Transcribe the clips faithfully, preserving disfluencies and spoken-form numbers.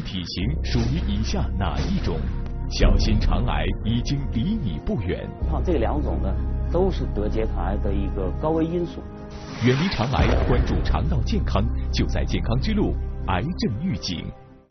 体型属于以下哪一种？小心肠癌已经离你不远。 胖这两种呢，都是得结肠癌的一个高危因素。 远离肠癌，关注肠道健康，就在健康之路，癌症预警。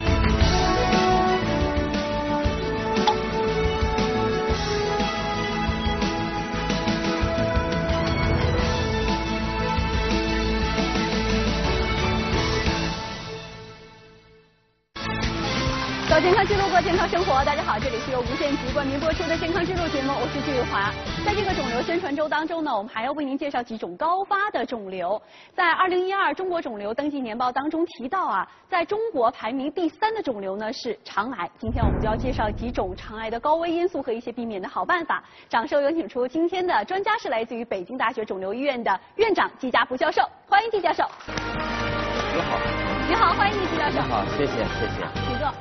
走健康之路，过健康生活。大家好，这里是由无线极冠名播出的健康之路节目，我是季玉华。在这个肿瘤宣传周当中呢，我们还要为您介绍几种高发的肿瘤。在二零一二中国肿瘤登记年报当中提到啊，在中国排名第三的肿瘤呢是肠癌。今天我们就要介绍几种肠癌的高危因素和一些避免的好办法。掌声有请出今天的专家是来自于北京大学肿瘤医院的院长季家福教授，欢迎季教授。 你好。 你好，欢迎你季教授。 你好，谢谢谢谢。 请坐。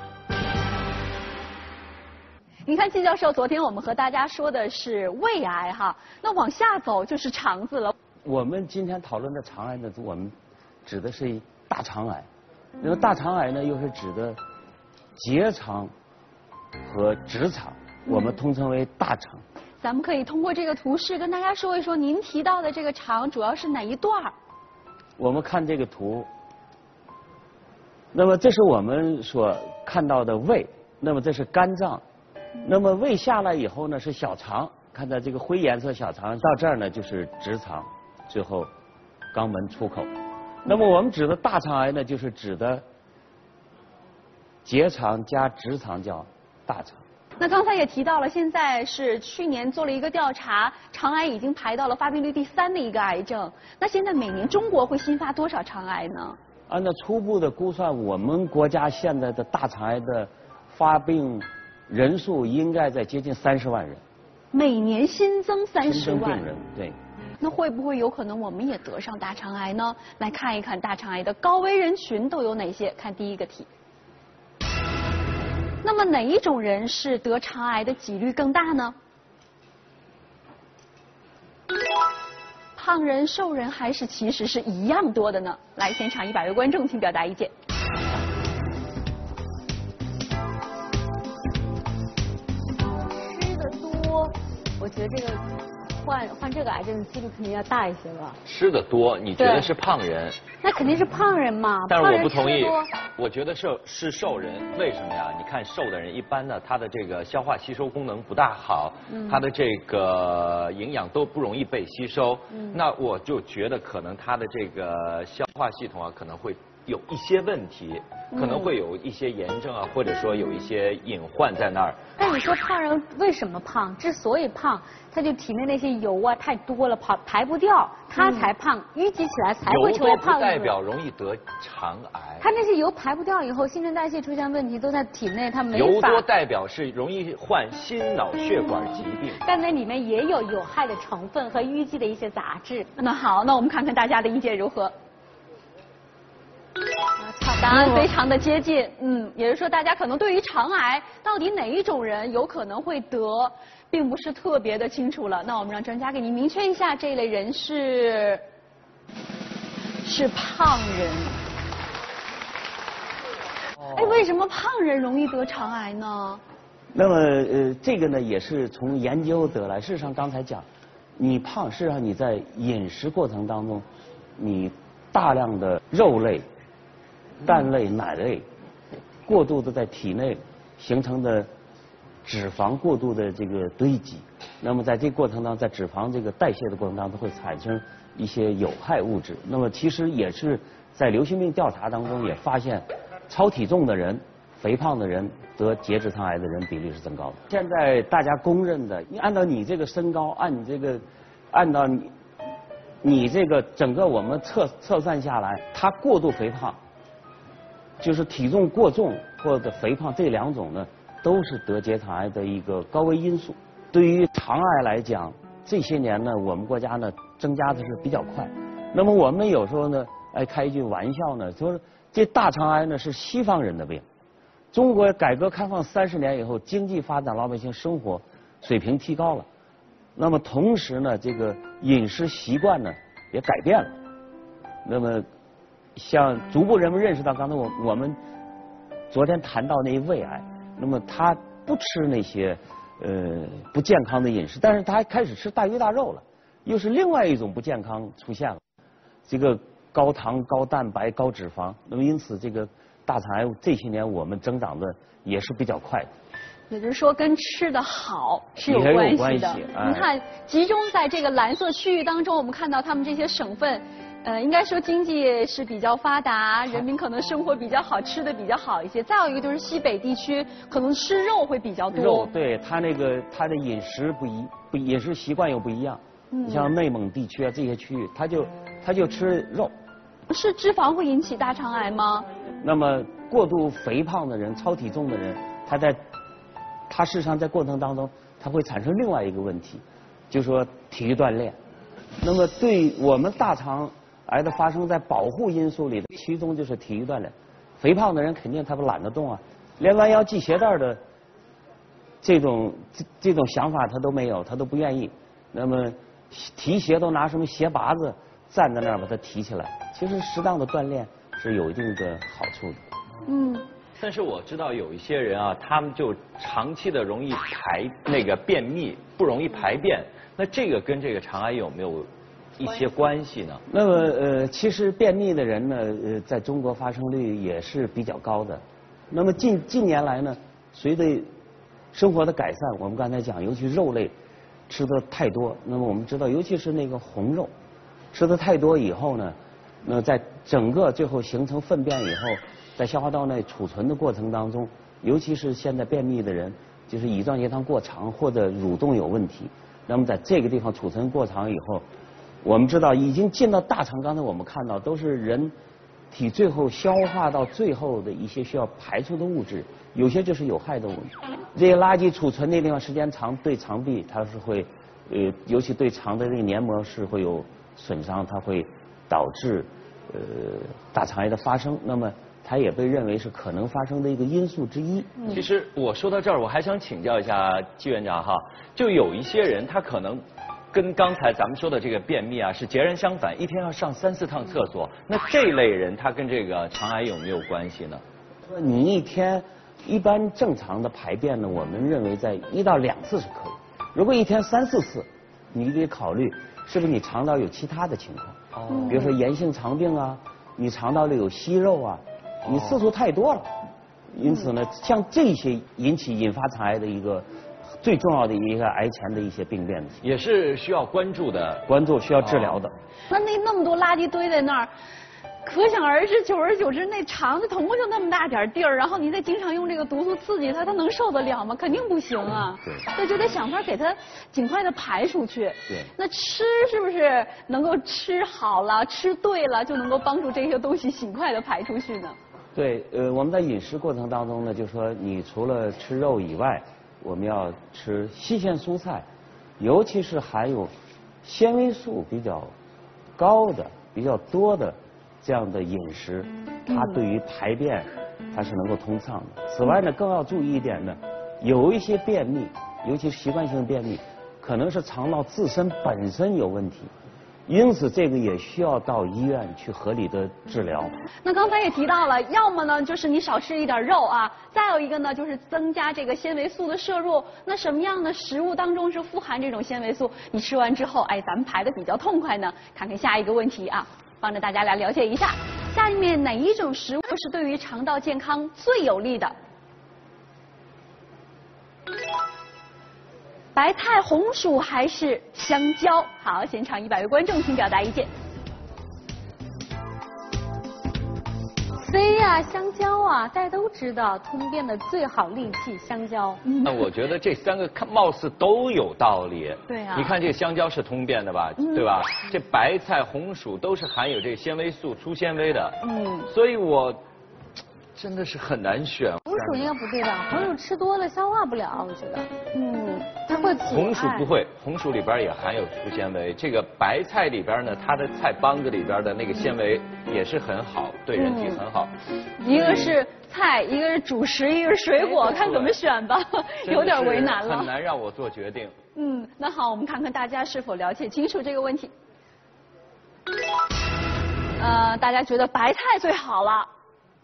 你看，季教授，昨天我们和大家说的是胃癌哈，那往下走就是肠子了。 我们今天讨论的肠癌呢，我们指的是大肠癌。那么大肠癌呢，又是指的结肠和直肠，我们通称为大肠。 嗯、咱们可以通过这个图示跟大家说一说，您提到的这个肠主要是哪一段？ 我们看这个图，那么这是我们所看到的胃，那么这是肝脏。那么胃下来以后呢是小肠，看到这个灰颜色小肠，到这儿呢就是直肠，最后肛门出口。那么我们指的大肠癌呢，就是指的结肠加直肠叫大肠。 那刚才也提到了，现在是去年做了一个调查，肠癌已经排到了发病率第三的一个癌症。那现在每年中国会新发多少肠癌呢？ 按照初步的估算，我们国家现在的大肠癌的发病人数应该在接近三十万人， 每年新增三十万新增病人，对。 那会不会有可能我们也得上大肠癌呢？来看一看大肠癌的高危人群都有哪些？看第一个题。那么哪一种人是得肠癌的几率更大呢？胖人、瘦人还是其实是一样多的呢？来，现场一百位观众请表达意见。 我觉得这个患患这个癌症的几率肯定要大一些吧。 吃的多，你觉得是胖人？ 那肯定是胖人嘛。 但是我不同意，我觉得是是瘦人。为什么呀？你看瘦的人一般呢，他的这个消化吸收功能不大好，嗯、他的这个营养都不容易被吸收。嗯、那我就觉得可能他的这个消化系统啊，可能会有一些问题，可能会有一些炎症啊，或者说有一些隐患在那儿。 但你说胖人为什么胖？之所以胖，他就体内那些油啊太多了，排排不掉，他才胖，淤积起来才会成为胖子。 油多不代表容易得肠癌。 他那些油排不掉以后，新陈代谢出现问题，都在体内，他没法。油多代表是容易患心脑血管疾病。 但那里面也有有害的成分和淤积的一些杂质。 那好，那我们看看大家的意见如何。答案非常的接近，嗯，也就是说，大家可能对于肠癌到底哪一种人有可能会得，并不是特别的清楚了。那我们让专家给您明确一下，这一类人是是胖人。哦、哎，为什么胖人容易得肠癌呢？ 那么呃，这个呢也是从研究得来。事实上，刚才讲，你胖，事实上你在饮食过程当中，你大量的肉类、蛋类、奶类过度的在体内形成的脂肪过度的这个堆积，那么在这个过程当中，在脂肪这个代谢的过程当中会产生一些有害物质。那么其实也是在流行病调查当中也发现，超体重的人、肥胖的人得结直肠癌的人比例是增高的。现在大家公认的，你按照你这个身高，按你这个，按照你你这个整个我们测测算下来，他过度肥胖。就是体重过重或者肥胖这两种呢，都是得结肠癌的一个高危因素。对于肠癌来讲，这些年呢，我们国家呢增加的是比较快。那么我们有时候呢，哎开一句玩笑呢，说这大肠癌呢是西方人的病。中国改革开放三十年以后，经济发展，老百姓生活水平提高了，那么同时呢，这个饮食习惯呢也改变了，那么。像逐步人们认识到，刚才我我们昨天谈到那胃癌，那么他不吃那些呃不健康的饮食，但是他还开始吃大鱼大肉了，又是另外一种不健康出现了，这个高糖、高蛋白、高脂肪，那么因此这个大肠癌这些年我们增长的也是比较快的。 也就是说，跟吃的好是有也有关系关的。 系哎你看，集中在这个蓝色区域当中，我们看到他们这些省份，呃，应该说经济是比较发达，人民可能生活比较好，吃的比较好一些。再有一个就是西北地区，可能吃肉会比较多。 肉，对他那个他的饮食不一不饮食习惯又不一样。 嗯你像内蒙地区啊这些区域，他就他就吃肉。 是脂肪会引起大肠癌吗？ 那么过度肥胖的人、超体重的人，他在他事实上在过程当中，他会产生另外一个问题，就是说体育锻炼。那么对我们大肠癌的发生，在保护因素里的其中就是体育锻炼。肥胖的人肯定他不懒得动啊，连弯腰系鞋带的这种这这种想法他都没有，他都不愿意。那么提鞋都拿什么鞋拔子站在那儿把它提起来。其实适当的锻炼是有一定的好处的。 嗯。 但是我知道有一些人啊，他们就长期的容易排那个便秘，不容易排便。那这个跟这个肠癌有没有一些关系呢？ 那么呃，其实便秘的人呢，呃，在中国发生率也是比较高的。那么近近年来呢，随着生活的改善，我们刚才讲，尤其肉类吃的太多，那么我们知道，尤其是那个红肉吃的太多以后呢，那在整个最后形成粪便以后，在消化道内储存的过程当中，尤其是现在便秘的人，就是乙状结肠过长或者蠕动有问题，那么在这个地方储存过长以后，我们知道已经进到大肠，刚才我们看到都是人体最后消化到最后的一些需要排出的物质，有些就是有害的物质。这些垃圾储存那地方时间长，对肠壁它是会，呃，尤其对肠的这个黏膜是会有损伤，它会导致呃大肠癌的发生。那么它也被认为是可能发生的一个因素之一。 其实我说到这儿，我还想请教一下季院长哈，就有一些人他可能跟刚才咱们说的这个便秘啊是截然相反，一天要上三四趟厕所。那这类人他跟这个肠癌有没有关系呢？ 你一天一般正常的排便呢，我们认为在一到两次是可以。如果一天三四次，你得考虑是不是你肠道有其他的情况，哦，比如说炎性肠病啊，你肠道里有息肉啊。你次数太多了，因此呢，像这些引起引发肠癌的一个最重要的一个癌前的一些病变， 也是需要关注的， 关注需要治疗的。 那那那么多垃圾堆在那儿，可想而知，久而久之，那肠子总共就那么大点地儿，然后你再经常用这个毒素刺激它，它能受得了吗？肯定不行啊。 对。 那就得想法给它尽快的排出去。 对。 那吃是不是能够吃好了、吃对了，就能够帮助这些东西尽快的排出去呢？ 对，呃，我们在饮食过程当中呢，就说你除了吃肉以外，我们要吃新鲜蔬菜，尤其是含有纤维素比较高的、比较多的这样的饮食，它对于排便它是能够通畅的。此外呢，更要注意一点呢，有一些便秘，尤其是习惯性便秘，可能是肠道自身本身有问题。因此，这个也需要到医院去合理的治疗。 那刚才也提到了，要么呢就是你少吃一点肉啊，再有一个呢就是增加这个纤维素的摄入。那什么样的食物当中是富含这种纤维素？你吃完之后，哎，咱们排的比较痛快呢？看看下一个问题啊，帮着大家来了解一下，下面哪一种食物是对于肠道健康最有利的？白菜、红薯还是香蕉？好，现场一百位观众请表达意见。 C 呀、啊，香蕉啊，大家都知道，通便的最好利器香蕉。 那我觉得这三个看貌似都有道理。 对啊。 你看这个香蕉是通便的吧，嗯、对吧？这白菜、红薯都是含有这个纤维素、粗纤维的。嗯。所以我真的是很难选。 红薯应该不对吧？红薯吃多了消化不了，我觉得。嗯，它会阻碍。 红薯不会，红薯里边也含有粗纤维。这个白菜里边呢，它的菜帮子里边的那个纤维也是很好，对人体很好。 嗯、一个是菜，一个是主食，一个是水果，看怎么选吧，有点为难了。 很难让我做决定。 嗯，那好，我们看看大家是否了解清楚这个问题。呃，大家觉得白菜最好了。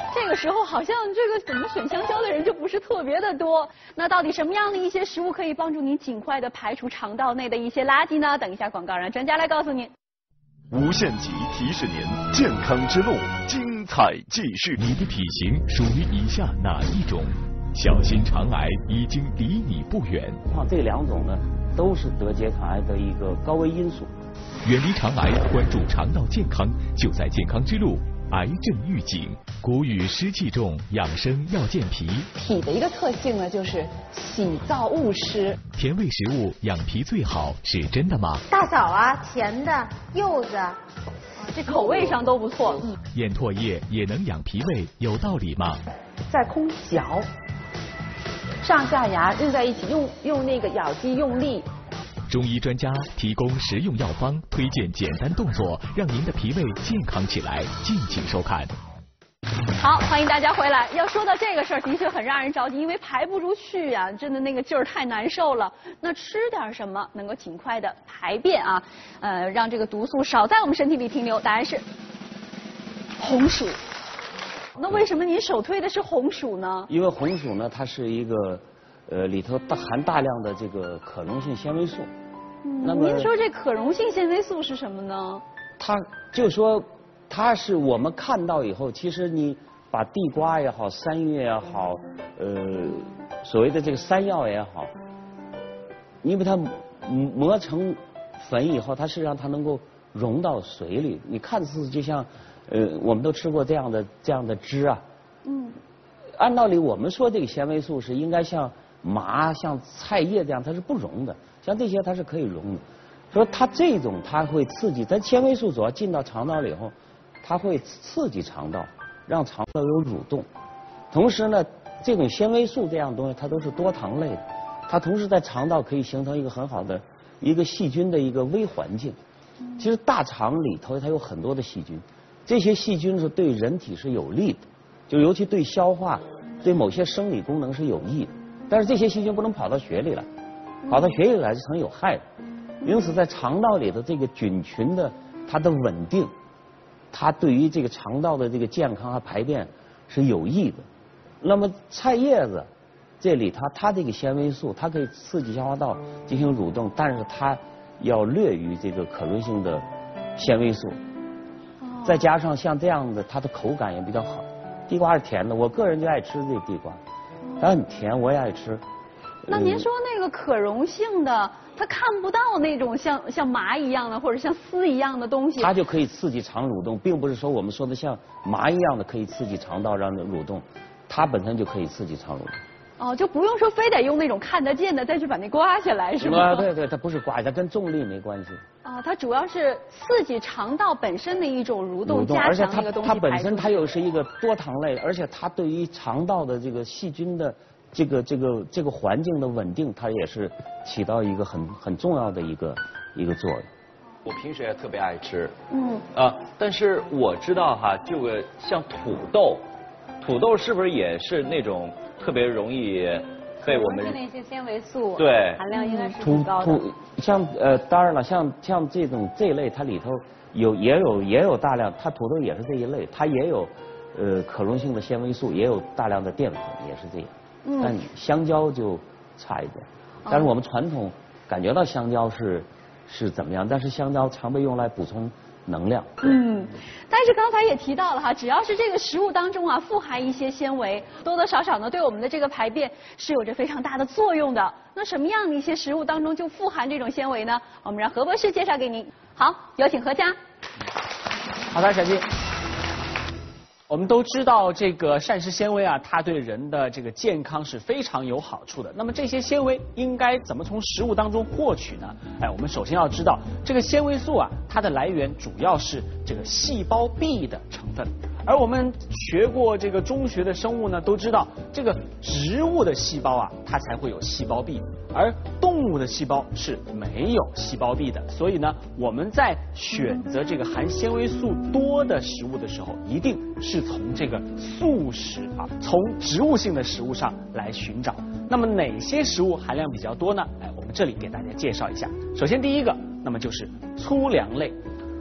这个时候好像这个怎么选香蕉的人就不是特别的多。那到底什么样的一些食物可以帮助您尽快的排除肠道内的一些垃圾呢？等一下广告让专家来告诉您。 无限极提示您，健康之路精彩继续。你的体型属于以下哪一种？小心肠癌已经离你不远。 胖这两种呢，都是得结肠癌的一个高危因素。 远离肠癌，关注肠道健康，就在健康之路。癌症预警，谷雨湿气重，养生要健脾。 脾的一个特性呢，就是喜燥恶湿。 甜味食物养脾最好，是真的吗？ 大枣啊，甜的、柚子， 这口味上都不错。嗯， 咽唾液也能养脾胃，有道理吗？ 在空嚼，上下牙用在一起，用用那个咬肌用力。 中医专家提供实用药方，推荐简单动作，让您的脾胃健康起来。敬请收看。 好，欢迎大家回来。要说到这个事儿，的确很让人着急，因为排不出去啊，真的那个劲儿太难受了。那吃点什么能够尽快的排便啊？呃，让这个毒素少在我们身体里停留？答案是红薯。那为什么您首推的是红薯呢？ 因为红薯呢，它是一个呃里头大含大量的这个可溶性纤维素。 嗯，那么您说这可溶性纤维素是什么呢？ 它就说它是我们看到以后，其实你把地瓜也好，山芋也好，呃，所谓的这个山药也好，你把它磨成粉以后，它实际上它能够溶到水里。你看似就像呃，我们都吃过这样的这样的汁啊。嗯。按道理我们说这个纤维素是应该像麻、像菜叶这样，它是不溶的。像这些它是可以溶的。说它这种它会刺激，咱纤维素主要进到肠道里以后，它会刺激肠道，让肠道有蠕动。同时呢，这种纤维素这样的东西，它都是多糖类的，它同时在肠道可以形成一个很好的一个细菌的一个微环境。其实大肠里头它有很多的细菌，这些细菌是对人体是有利的，就尤其对消化、对某些生理功能是有益的。但是这些细菌不能跑到血里来，跑到血液里来是很有害的。因此在肠道里的这个菌群的它的稳定，它对于这个肠道的这个健康和排便是有益的。那么菜叶子这里它它这个纤维素，它可以刺激消化道进行蠕动，但是它要略于这个可溶性的纤维素，再加上像这样的它的口感也比较好。地瓜是甜的，我个人就爱吃这个地瓜，它很甜，我也爱吃。 那您说那个可溶性的，它看不到那种像像麻一样的或者像丝一样的东西， 它就可以刺激肠蠕动，并不是说我们说的像麻一样的可以刺激肠道让它蠕动，它本身就可以刺激肠蠕动。 哦，就不用说非得用那种看得见的再去把那刮下来，是吗？ 啊，对对，它不是刮，它跟重力没关系。 啊，它主要是刺激肠道本身的一种蠕动， 蠕动， 加强那个东西它它本身它又是一个多糖类，而且它对于肠道的这个细菌的这个这个这个环境的稳定，它也是起到一个很很重要的一个一个作用。 我平时也特别爱吃，嗯啊，但是我知道哈，这个像土豆，土豆是不是也是那种特别容易被我们那些纤维素对含量应该是土挺高的。 土像呃，当然了，像像这种这一类，它里头有也有也有大量，它土豆也是这一类，它也有呃可溶性的纤维素，也有大量的淀粉，也是这样。嗯。但香蕉就差一点，但是我们传统感觉到香蕉是是怎么样，但是香蕉常被用来补充能量。 嗯，但是刚才也提到了哈，只要是这个食物当中啊富含一些纤维，多多少少呢对我们的这个排便是有着非常大的作用的。那什么样的一些食物当中就富含这种纤维呢？我们让何博士介绍给您。好，有请何佳。 好的，小静。我们都知道这个膳食纤维啊，它对人的这个健康是非常有好处的。那么这些纤维应该怎么从食物当中获取呢？哎，我们首先要知道这个纤维素啊，它的来源主要是这个细胞壁的成分。而我们学过这个中学的生物呢，都知道这个植物的细胞啊，它才会有细胞壁，而动物的细胞是没有细胞壁的。所以呢，我们在选择这个含纤维素多的食物的时候，一定是从这个素食啊，从植物性的食物上来寻找。那么哪些食物含量比较多呢？哎，我们这里给大家介绍一下。首先第一个，那么就是粗粮类。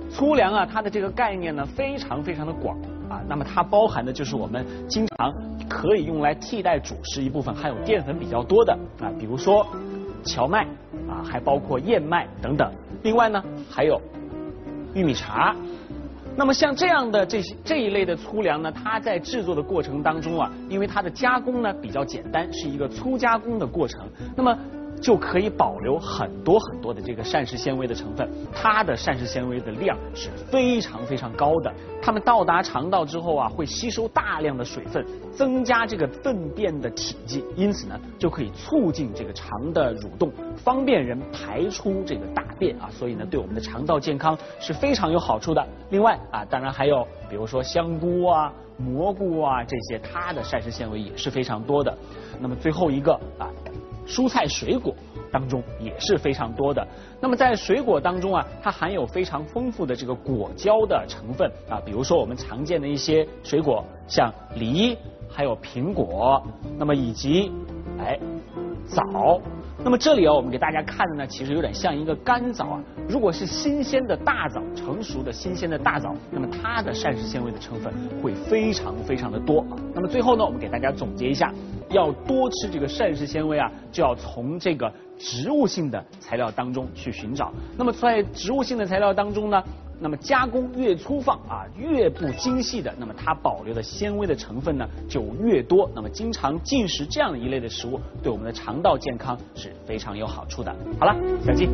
粗粮啊，它的这个概念呢非常非常的广啊，那么它包含的就是我们经常可以用来替代主食一部分含有淀粉比较多的啊，比如说荞麦啊，还包括燕麦等等。另外呢，还有玉米碴。那么像这样的这些这一类的粗粮呢，它在制作的过程当中啊，因为它的加工呢比较简单，是一个粗加工的过程，那么就可以保留很多很多的这个膳食纤维的成分，它的膳食纤维的量是非常非常高的。它们到达肠道之后啊，会吸收大量的水分，增加这个粪便的体积，因此呢，就可以促进这个肠的蠕动，方便人排出这个大便啊，所以呢，对我们的肠道健康是非常有好处的。另外啊，当然还有比如说香菇啊、蘑菇啊这些，它的膳食纤维也是非常多的。那么最后一个啊。蔬菜水果当中也是非常多的。那么在水果当中啊，它含有非常丰富的这个果胶的成分啊，比如说我们常见的一些水果，像梨，还有苹果，那么以及哎枣。那么这里啊，我们给大家看的呢，其实有点像一个干枣啊。如果是新鲜的大枣，成熟的新鲜的大枣，那么它的膳食纤维的成分会非常非常的多啊。那么最后呢，我们给大家总结一下，要多吃这个膳食纤维啊，就要从这个植物性的材料当中去寻找。那么在植物性的材料当中呢，那么加工越粗放啊，越不精细的，那么它保留的纤维的成分呢就越多。那么经常进食这样一类的食物，对我们的肠道健康是非常有好处的。好了，小季。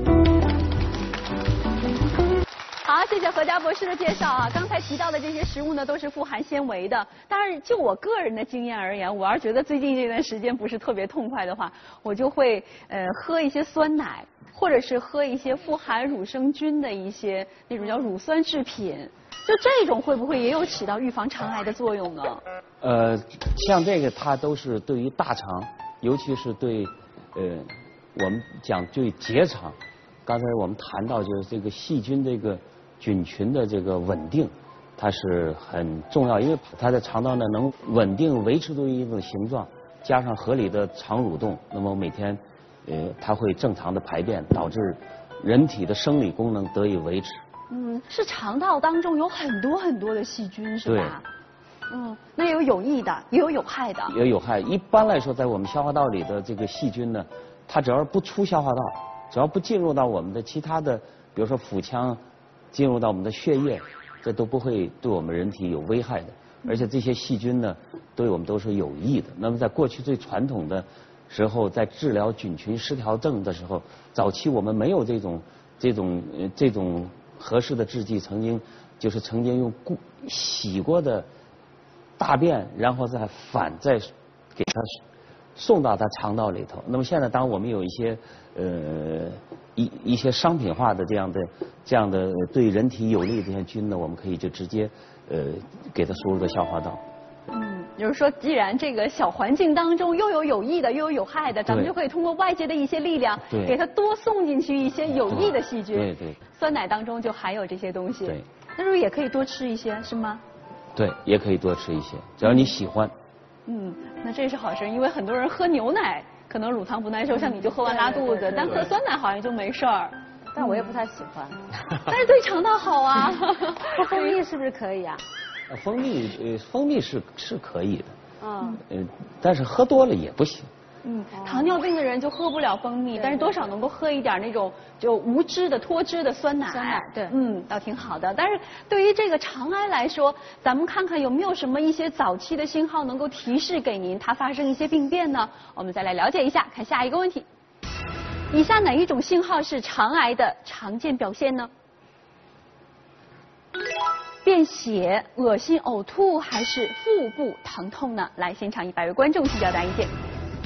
好，谢谢何家博士的介绍啊。刚才提到的这些食物呢，都是富含纤维的。当然，就我个人的经验而言，我要是觉得最近这段时间不是特别痛快的话，我就会呃喝一些酸奶，或者是喝一些富含乳生菌的一些那种叫乳酸制品。就这种会不会也有起到预防肠癌的作用呢？ 呃，像这个它都是对于大肠，尤其是对呃我们讲对结肠，刚才我们谈到就是这个细菌这个。菌群的这个稳定，它是很重要，因为它在肠道呢能稳定维持住一种形状，加上合理的肠蠕动，那么每天呃它会正常的排便，导致人体的生理功能得以维持。 嗯，是肠道当中有很多很多的细菌是吧？嗯，那有有益的，也有有害的。 也有害。一般来说，在我们消化道里的这个细菌呢，它只要不出消化道，只要不进入到我们的其他的，比如说腹腔。进入到我们的血液，这都不会对我们人体有危害的，而且这些细菌呢，对我们都是有益的。那么在过去最传统的时候，在治疗菌群失调症的时候，早期我们没有这种这种呃这种合适的制剂，曾经就是曾经用过洗过的大便，然后再反再给它送到它肠道里头。那么现在当我们有一些呃一一些商品化的这样的这样的对人体有利的这些菌呢，我们可以就直接呃给它输入到消化道。 嗯，就是说，既然这个小环境当中又有有益的，又有有害的，咱们就可以通过外界的一些力量，给它多送进去一些有益的细菌。 对对。 酸奶当中就含有这些东西。 对。 那是不是也可以多吃一些，是吗？ 对，也可以多吃一些，只要你喜欢。 嗯，那这是好事，因为很多人喝牛奶可能乳糖不耐受，像你就喝完拉肚子，但喝酸奶好像就没事儿。 但我也不太喜欢。 但是对肠道好啊。 喝蜂蜜是不是可以啊？ 蜂蜜呃，蜂蜜是是可以的。 嗯。 呃，但是喝多了也不行。 嗯，糖尿病的人就喝不了蜂蜜，但是多少能够喝一点那种就无脂的脱脂的酸奶。 酸奶，对， 嗯，倒挺好的。但是对于这个肠癌来说，咱们看看有没有什么一些早期的信号能够提示给您它发生一些病变呢？我们再来了解一下，看下一个问题。以下哪一种信号是肠癌的常见表现呢？便血、恶心、呕吐，还是腹部疼痛呢？来，现场一百位观众提交答意见。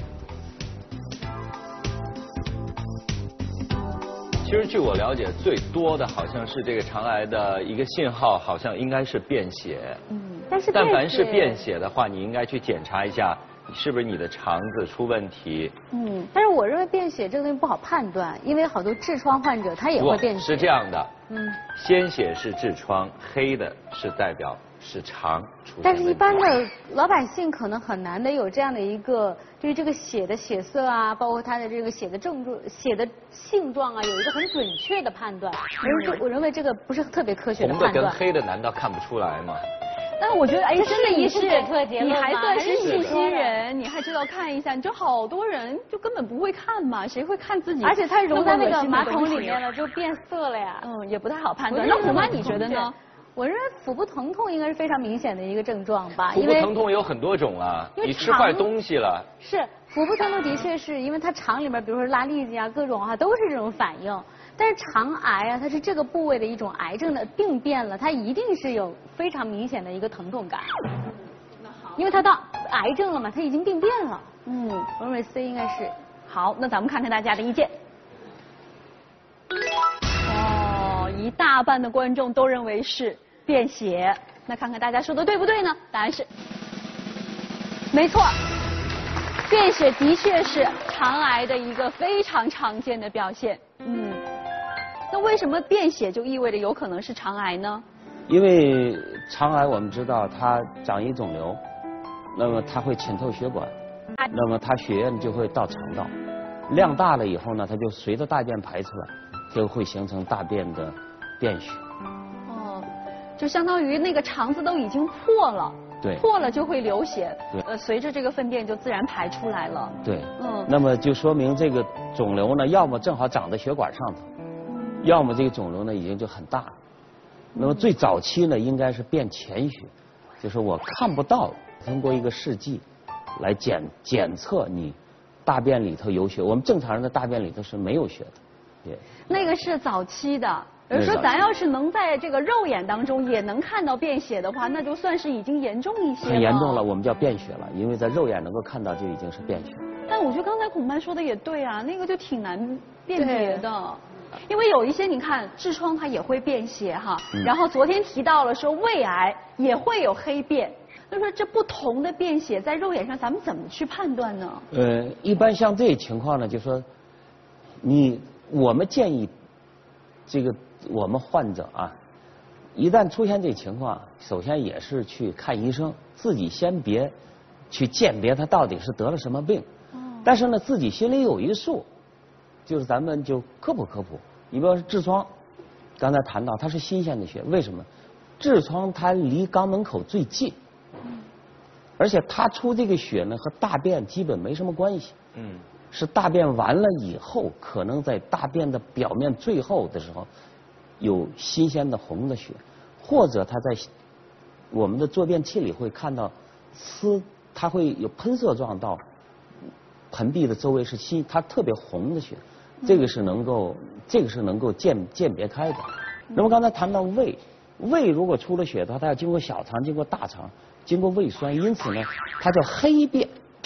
其实据我了解，最多的好像是这个肠癌的一个信号，好像应该是便血。 嗯，但是但凡是便血的话，你应该去检查一下，是不是你的肠子出问题。 嗯，但是我认为便血这个东西不好判断，因为好多痔疮患者他也会便血。 是这样的。 嗯。 鲜血是痔疮，黑的是代表是肠出现问题。 但是，一般的老百姓可能很难得有这样的一个对于这个血的血色啊，包括它的这个血的症状、血的性状啊，有一个很准确的判断。我认我认为这个不是特别科学的红的判断。 跟黑的难道看不出来吗？ 但我觉得，哎，真的也是，你还算是细心人，你还知道看一下。你知道好多人就根本不会看嘛，谁会看自己？ 而且它融在那个马桶里面了，就变色了呀。 嗯，也不太好判断。那虎妈你觉得呢？ 我认为腹部疼痛应该是非常明显的一个症状吧。 腹部疼痛有很多种啊，你吃坏东西了。 是腹部疼痛的确是因为它肠里面，比如说拉痢疾啊，各种啊都是这种反应。但是肠癌啊，它是这个部位的一种癌症的病变了，它一定是有非常明显的一个疼痛感。因为它到癌症了嘛，它已经病变了。嗯，我认为 C 应该是。 好，那咱们看看大家的意见。哦，一大半的观众都认为是便血。那看看大家说的对不对呢？答案是，没错，便血的确是肠癌的一个非常常见的表现。嗯。那为什么便血就意味着有可能是肠癌呢？ 因为肠癌我们知道它长一肿瘤，那么它会浸透血管，那么它血液就会到肠道，量大了以后呢，它就随着大便排出来，就会形成大便的便血。 哦，就相当于那个肠子都已经破了。 对， 破了就会流血， 对， 呃，随着这个粪便就自然排出来了。 对， 嗯， 那么就说明这个肿瘤呢，要么正好长在血管上头，要么这个肿瘤呢已经就很大。那么最早期呢，应该是便潜血，就是我看不到，通过一个试剂来检检测你大便里头有血。我们正常人的大便里头是没有血的，对。 那个是早期的。比如说，咱要是能在这个肉眼当中也能看到便血的话，那就算是已经严重一些了。 很严重了，我们叫便血了，因为在肉眼能够看到就已经是便血。 但我觉得刚才孔曼说的也对啊，那个就挺难辨别的，因为有一些你看痔疮它也会便血哈，嗯、然后昨天提到了说胃癌也会有黑便，就说这不同的便血在肉眼上咱们怎么去判断呢？ 呃，一般像这情况呢，就说你我们建议这个。我们患者啊，一旦出现这情况，首先也是去看医生，自己先别去鉴别他到底是得了什么病。但是呢，自己心里有一数，就是咱们就科普科普。你比如说痔疮，刚才谈到它是新鲜的血，为什么？痔疮它离肛门口最近，而且它出这个血呢和大便基本没什么关系。嗯，是大便完了以后，可能在大便的表面最后的时候。有新鲜的红的血，或者它在我们的坐便器里会看到呲，它会有喷射状到盆壁的周围是新，它特别红的血，这个是能够这个是能够鉴鉴别开的。那么刚才谈到胃，胃如果出了血的话，它要经过小肠，经过大肠，经过胃酸，因此呢，它叫黑便。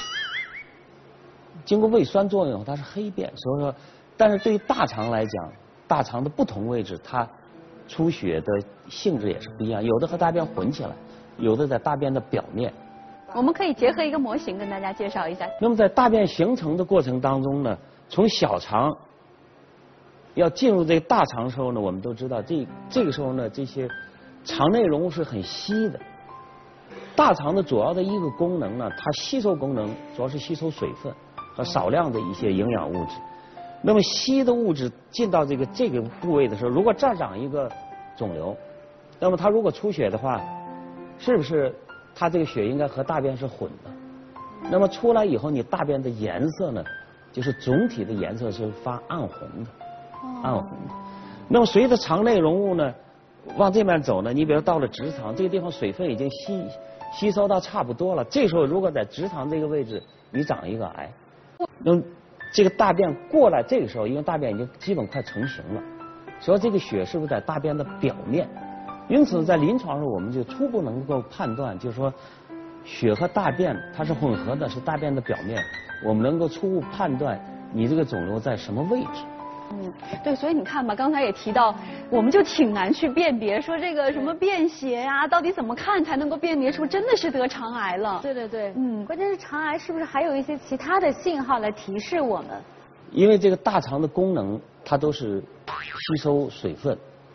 经过胃酸作用，它是黑便。所以说，但是对于大肠来讲。大肠的不同位置，它出血的性质也是不一样，有的和大便混起来，有的在大便的表面。 我们可以结合一个模型跟大家介绍一下。 那么在大便形成的过程当中呢，从小肠要进入这个大肠的时候呢，我们都知道这这个时候呢，这些肠内容物是很稀的。大肠的主要的一个功能呢，它吸收功能主要是吸收水分和少量的一些营养物质。那么稀的物质进到这个这个部位的时候，如果这儿长一个肿瘤，那么它如果出血的话，是不是它这个血应该和大便是混的？那么出来以后，你大便的颜色呢，就是总体的颜色是发暗红的，暗红的。那么随着肠内容物呢往这边走呢，你比如到了直肠这个地方，水分已经吸吸收到差不多了，这时候如果在直肠这个位置你长一个癌，那么这个大便过来，这个时候因为大便已经基本快成型了，所以这个血是不是在大便的表面？因此在临床上我们就初步能够判断，就是说血和大便它是混合的，是大便的表面，我们能够初步判断你这个肿瘤在什么位置。 嗯，对，所以你看吧，刚才也提到，我们就挺难去辨别，说这个什么便血呀、啊，到底怎么看才能够辨别出真的是得肠癌了？ 对对对，嗯，关键是肠癌是不是还有一些其他的信号来提示我们？ 因为这个大肠的功能，它都是吸收水分，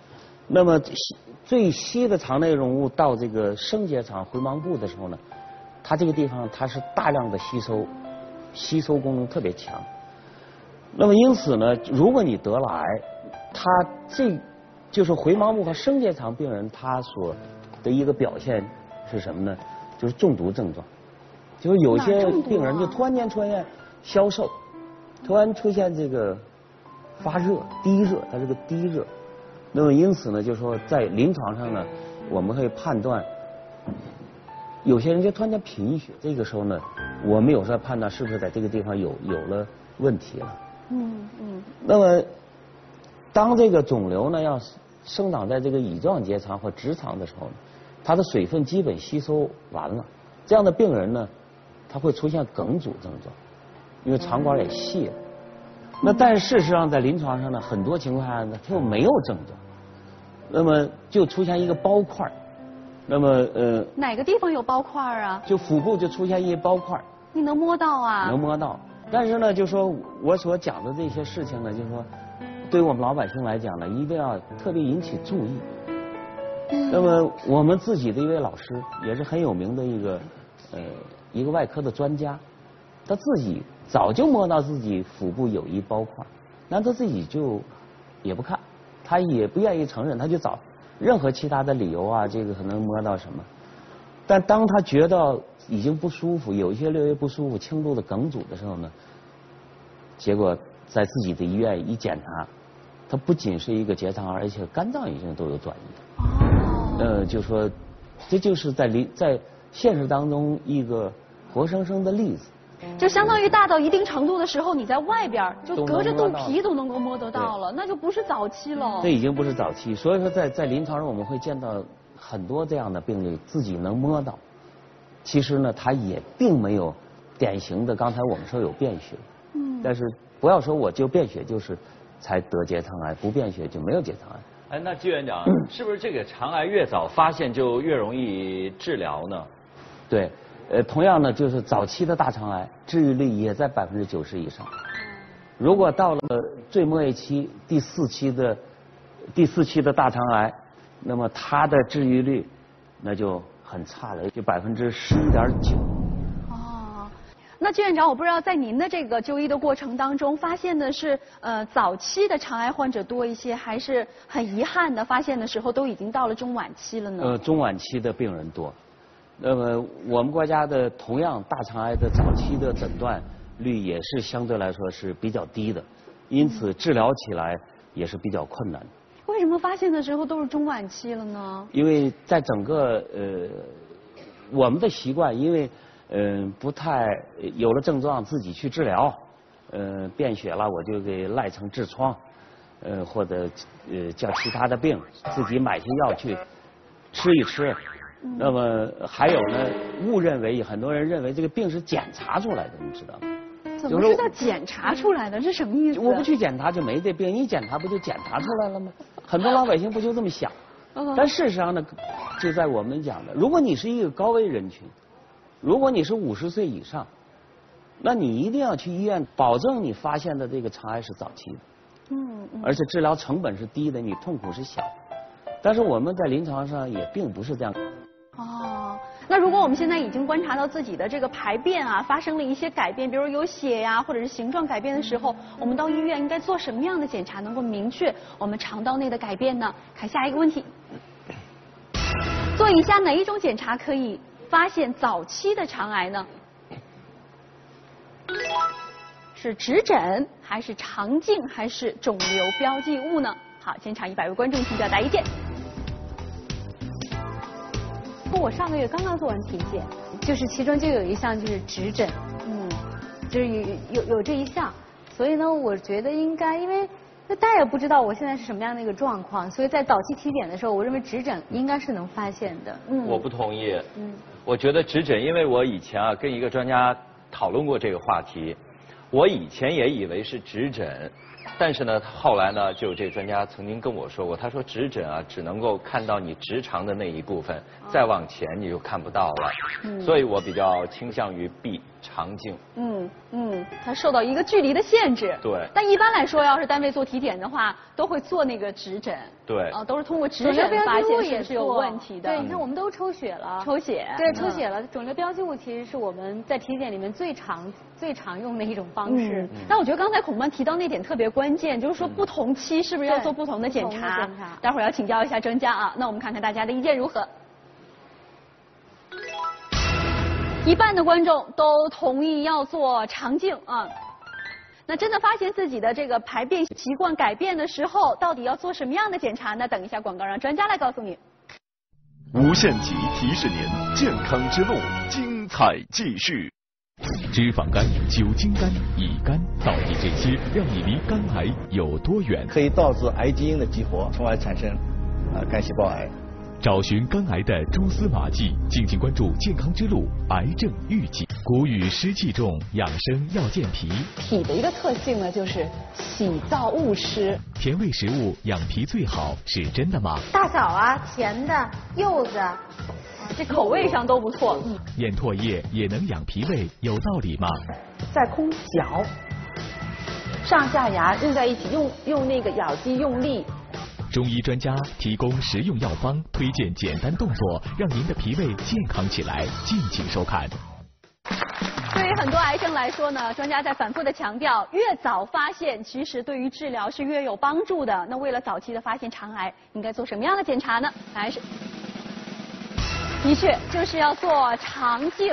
那么最稀的肠内容物到这个升结肠回盲部的时候呢，它这个地方它是大量的吸收，吸收功能特别强。那么因此呢，如果你得了癌，它这就是回盲部和升结肠病人他所的一个表现是什么呢？就是中毒症状，就是有些病人就突然间出现消瘦，突然出现这个发热、低热，它是个低热。那么因此呢，就是说在临床上呢，我们可以判断，有些人就突然间贫血，这个时候呢，我们有时候判断是不是在这个地方有有了问题了。 嗯嗯。 那么，当这个肿瘤呢要生长在这个乙状结肠或直肠的时候呢，它的水分基本吸收完了，这样的病人呢，他会出现梗阻症状，因为肠管也细了。那但是事实上在临床上呢，很多情况下呢，他又没有症状，那么就出现一个包块，那么呃。 哪个地方有包块啊？ 就腹部就出现一包块。 你能摸到啊？ 能摸到，但是呢，就说我所讲的这些事情呢，就是说，对于我们老百姓来讲呢，一定要特别引起注意。嗯、那么我们自己的一位老师也是很有名的一个呃一个外科的专家，他自己早就摸到自己腹部有一包块，那他自己就也不看，他也不愿意承认，他就找任何其他的理由啊，这个可能摸到什么。但当他觉得已经不舒服，有一些略微不舒服、轻度的梗阻的时候呢，结果在自己的医院一检查，它不仅是一个结肠癌，而且肝脏已经都有转移。哦。呃，就说这就是在临在现实当中一个活生生的例子。 就相当于大到一定程度的时候，你在外边就隔着肚皮都能够摸得到了，那就不是早期了。 这已经不是早期，所以说在在临床上我们会见到很多这样的病例，自己能摸到，其实呢，他也并没有典型的刚才我们说有便血，嗯，但是不要说我就便血就是才得结肠癌，不便血就没有结肠癌。 哎，那季院长，嗯、是不是这个肠癌越早发现就越容易治疗呢？ 对。呃，同样呢，就是早期的大肠癌治愈率也在百分之九十以上。如果到了最末一期、第四期的第四期的大肠癌，那么它的治愈率那就很差了，就百分之十一点九。 哦，那季院长，我不知道在您的这个就医的过程当中，发现的是呃早期的肠癌患者多一些，还是很遗憾的发现的时候都已经到了中晚期了呢？ 呃，中晚期的病人多。那么我们国家的同样大肠癌的早期的诊断率也是相对来说是比较低的，因此治疗起来也是比较困难的。 为什么发现的时候都是中晚期了呢？ 因为在整个呃我们的习惯，因为嗯、呃、不太有了症状自己去治疗，呃便血了我就给赖成痔疮，呃或者呃叫其他的病，自己买些药去吃一吃。那么还有呢，误认为很多人认为这个病是检查出来的，你知道吗？ 怎么是叫检查出来的？这什么意思？ 我不去检查就没这病，一检查不就检查出来了吗？很多老百姓不就这么想？但事实上呢，就在我们讲的，如果你是一个高危人群，如果你是五十岁以上，那你一定要去医院，保证你发现的这个肠癌是早期的，嗯，而且治疗成本是低的，你痛苦是小。但是我们在临床上也并不是这样。 哦，那如果我们现在已经观察到自己的这个排便啊发生了一些改变，比如有血呀、啊，或者是形状改变的时候，我们到医院应该做什么样的检查能够明确我们肠道内的改变呢？看下一个问题，做以下哪一种检查可以发现早期的肠癌呢？是指诊还是肠镜还是肿瘤标记物呢？好，现场一百位观众请表达意见。 我上个月刚刚做完体检，就是其中就有一项就是指诊，嗯，就是有有有这一项，所以呢，我觉得应该，因为那大家也不知道我现在是什么样的一个状况，所以在早期体检的时候，我认为指诊应该是能发现的。 嗯，我不同意。嗯，我觉得指诊，因为我以前啊跟一个专家讨论过这个话题，我以前也以为是指诊。但是呢，后来呢，就这个专家曾经跟我说过，他说指诊啊，只能够看到你直肠的那一部分，再往前你就看不到了。嗯、所以我比较倾向于 B 肠镜。 嗯嗯，它受到一个距离的限制。 对。 但一般来说，要是单位做体检的话，都会做那个指诊。 对。 啊，都是通过指诊发现是不是有问题的。 对，你看我们都抽血了。 抽血。 对，抽血了。肿瘤标记物其实是我们在体检里面最常最常用的一种方式。 嗯。但我觉得刚才孔曼提到那点特别关键，就是说不同期是不是要做不同的检查？检查。待会儿要请教一下专家啊。那我们看看大家的意见如何。一半的观众都同意要做肠镜啊。那真的发现自己的这个排便习惯改变的时候，到底要做什么样的检查呢？等一下广告让专家来告诉你。 无限极提示您，健康之路精彩继续。脂肪肝、酒精肝、乙肝，到底这些让你离肝癌有多远？ 可以导致癌基因的激活，从而产生呃肝细胞癌。 找寻肝癌的蛛丝马迹，敬请关注健康之路癌症预警。古语湿气重，养生要健脾。 脾的一个特性呢，就是喜燥恶湿。 甜味食物养脾最好，是真的吗？ 大枣啊，甜的、柚子， 这口味上都不错。 嗯，咽唾液也能养脾胃，有道理吗？ 在空嚼，上下牙印在一起，用用那个咬肌用力。 中医专家提供实用药方，推荐简单动作，让您的脾胃健康起来。敬请收看。 对于很多癌症来说呢，专家在反复的强调，越早发现，其实对于治疗是越有帮助的。那为了早期的发现肠癌，应该做什么样的检查呢？答案是，的确就是要做肠镜。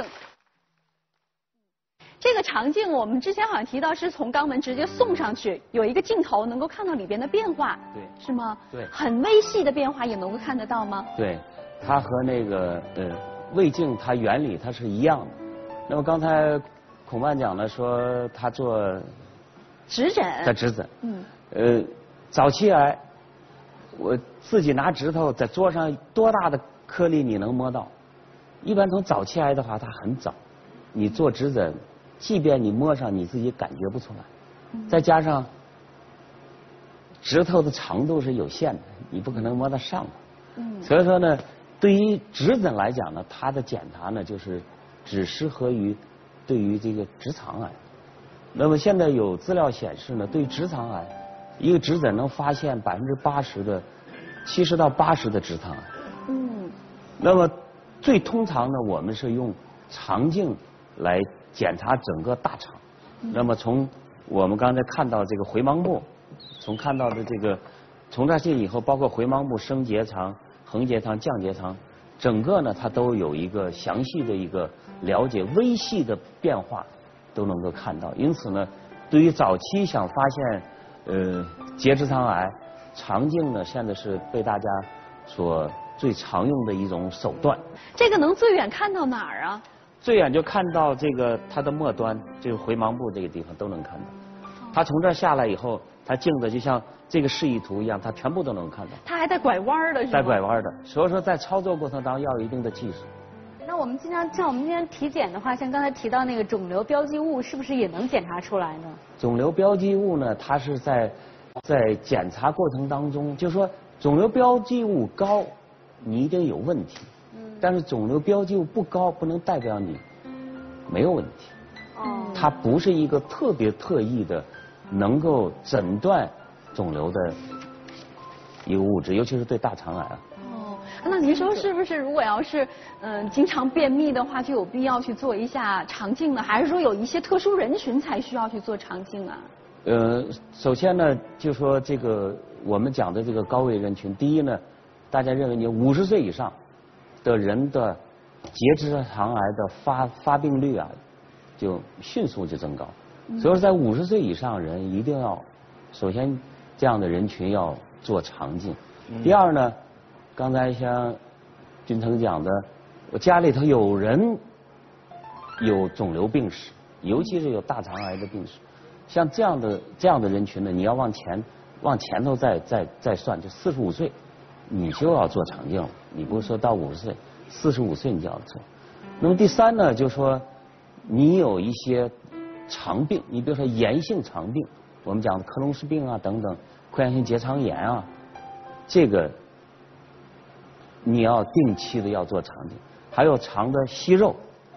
这个肠镜我们之前好像提到是从肛门直接送上去，有一个镜头能够看到里边的变化， 对， 是吗？ 对， 很微细的变化也能够看得到吗？ 对，它和那个呃胃镜它原理它是一样的。那么刚才孔曼讲了说他做指诊， 在指诊， 嗯， 呃早期癌，我自己拿指头在桌上多大的颗粒你能摸到？一般从早期癌的话它很早，你做指诊。即便你摸上，你自己感觉不出来，再加上指头的长度是有限的，你不可能摸得上。嗯，所以说呢，对于指诊来讲呢，它的检查呢就是只适合于对于这个直肠癌。那么现在有资料显示呢，对于直肠癌，一个指诊能发现百分之八十的、七十到八十的直肠癌。嗯，那么最通常呢，我们是用肠镜来检查整个大肠，那么从我们刚才看到这个回盲目，从看到的这个从这进以后，包括回盲目、升结肠、横结肠、降结肠，整个呢它都有一个详细的一个了解，微细的变化都能够看到。因此呢，对于早期想发现呃结直肠癌，肠镜呢现在是被大家所最常用的一种手段。 这个能最远看到哪儿啊？ 最远就看到这个它的末端，就是回盲部这个地方都能看到。它从这儿下来以后，它镜子就像这个示意图一样，它全部都能看到。 它还带拐弯的是吗？ 带拐弯的，所以说在操作过程当中要有一定的技术。 那我们经常像我们今天体检的话，像刚才提到那个肿瘤标记物，是不是也能检查出来呢？ 肿瘤标记物呢，它是在在检查过程当中，就是说肿瘤标记物高，你一定有问题。但是肿瘤标记物不高，不能代表你没有问题。哦，它不是一个特别特异的，能够诊断肿瘤的一个物质，尤其是对大肠癌啊。 哦，那您说是不是如果要是嗯、呃、经常便秘的话，就有必要去做一下肠镜呢？还是说有一些特殊人群才需要去做肠镜啊？ 呃，首先呢，就说这个我们讲的这个高危人群，第一呢，大家认为你五十岁以上的人的结直肠癌的发发病率啊，就迅速就增高。所以说，在五十岁以上人一定要，首先这样的人群要做肠镜。第二呢，刚才像君腾讲的，我家里头有人有肿瘤病史，尤其是有大肠癌的病史，像这样的这样的人群呢，你要往前往前头再再再算，就四十五岁。你就要做肠镜了，你不是说到五十岁，四十五岁你就要做。那么第三呢，就是说你有一些肠病，你比如说炎性肠病，我们讲的克隆氏病啊等等，溃疡性结肠炎啊，这个你要定期的要做肠镜。还有肠的息肉，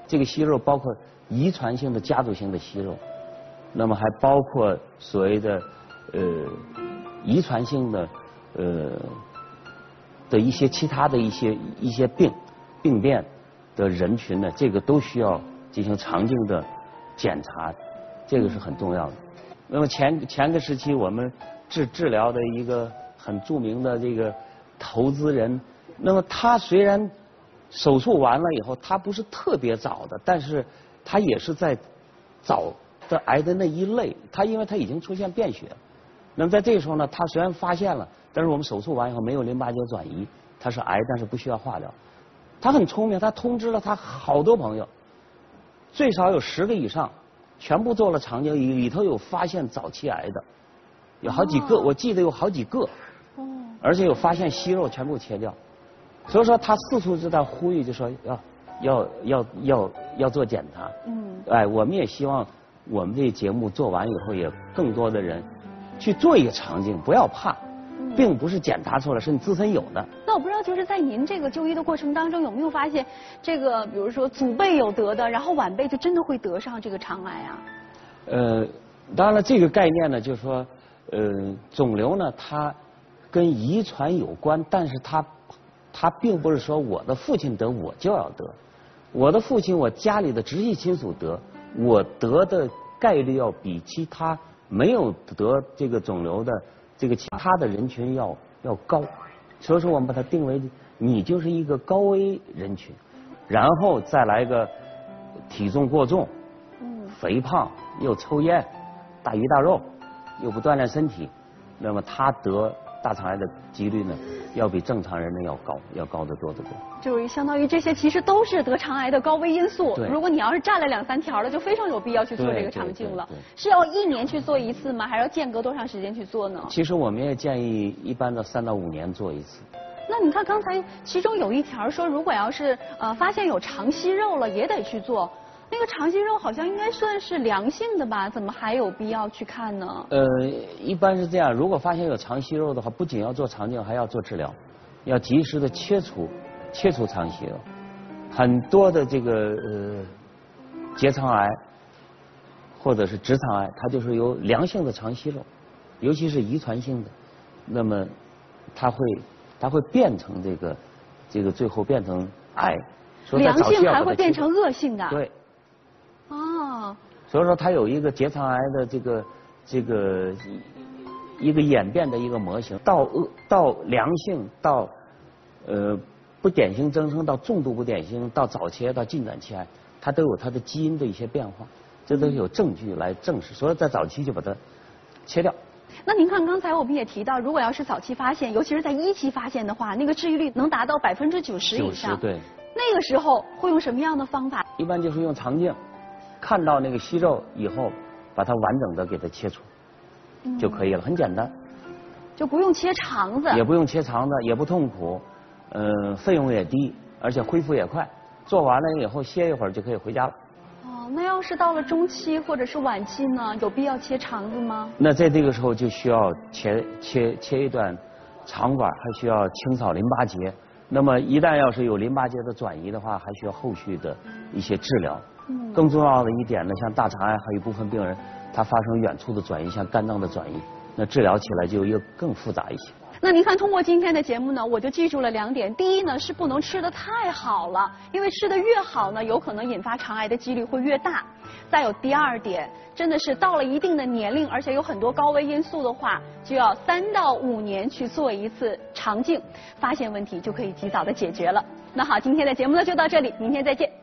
这个息肉包括遗传性的家族性的息肉，那么还包括所谓的呃遗传性的呃的一些其他的一些一些病病变的人群呢，这个都需要进行肠镜的检查，这个是很重要的。那么前前个时期我们治治疗的一个很著名的这个投资人，那么他虽然手术完了以后，他不是特别早的，但是他也是在早的癌的那一类，他因为他已经出现便血，那么在这个时候呢，他虽然发现了，但是我们手术完以后没有淋巴结转移，他是癌，但是不需要化疗。他很聪明，他通知了他好多朋友，最少有十个以上，全部做了肠镜，里头有发现早期癌的，有好几个，哦、我记得有好几个，哦，而且有发现息肉全部切掉，所以说他四处就在呼吁，就说要要要要要做检查，嗯，哎，我们也希望我们这个节目做完以后，也更多的人去做一个肠镜，不要怕。并不是检查出来，是你自身有的。 那我不知道，就是在您这个就医的过程当中，有没有发现这个，比如说祖辈有得的，然后晚辈就真的会得上这个肠癌啊？ 呃，当然了，这个概念呢，就是说，呃，肿瘤呢，它跟遗传有关，但是它它并不是说我的父亲得我就要得，我的父亲我家里的直系亲属得，我得的概率要比其他没有得这个肿瘤的。这个其他的人群要要高，所以说我们把它定为你就是一个高危人群，然后再来一个体重过重、肥胖又抽烟、大鱼大肉又不锻炼身体，那么他得大肠癌的几率呢，要比正常人呢要高，要高得多得多。 就是相当于这些其实都是得肠癌的高危因素。如果你要是占了两三条了，就非常有必要去做这个肠镜了。是要一年去做一次吗？还是要间隔多长时间去做呢？ 其实我们也建议一般的三到五年做一次。 那你看刚才其中有一条说，如果要是呃发现有肠息肉了，也得去做。那个肠息肉好像应该算是良性的吧？怎么还有必要去看呢？ 呃，一般是这样，如果发现有肠息肉的话，不仅要做肠镜，还要做治疗，要及时的切除切除肠息肉。很多的这个呃结肠癌或者是直肠癌，它就是有良性的肠息肉，尤其是遗传性的，那么它会它会变成这个这个最后变成癌。 良性还会变成恶性的。 对。 哦， 所以说它有一个结肠癌的这个这个一个演变的一个模型，到恶到良性到呃不典型增生到重度不典型到早期癌到进展期癌，它都有它的基因的一些变化，这都是有证据来证实，所以在早期就把它切掉。 那您看刚才我们也提到，如果要是早期发现，尤其是在一期发现的话，那个治愈率能达到百分之九十以上。 对。 那个时候会用什么样的方法？ 一般就是用肠镜。看到那个息肉以后，把它完整的给它切除，嗯、就可以了，很简单， 就不用切肠子， 也不用切肠子，也不痛苦，呃，费用也低，而且恢复也快。做完了以后歇一会儿就可以回家了。 哦，那要是到了中期或者是晚期呢，有必要切肠子吗？ 那在这个时候就需要切切切一段肠管，还需要清扫淋巴结。那么一旦要是有淋巴结的转移的话，还需要后续的一些治疗。嗯，更重要的一点呢，像大肠癌还有一部分病人，他发生远处的转移，像肝脏的转移，那治疗起来就又更复杂一些。 那您看，通过今天的节目呢，我就记住了两点。第一呢，是不能吃得太好了，因为吃得越好呢，有可能引发肠癌的几率会越大。再有第二点，真的是到了一定的年龄，而且有很多高危因素的话，就要三到五年去做一次肠镜，发现问题就可以及早的解决了。那好，今天的节目呢就到这里，明天再见。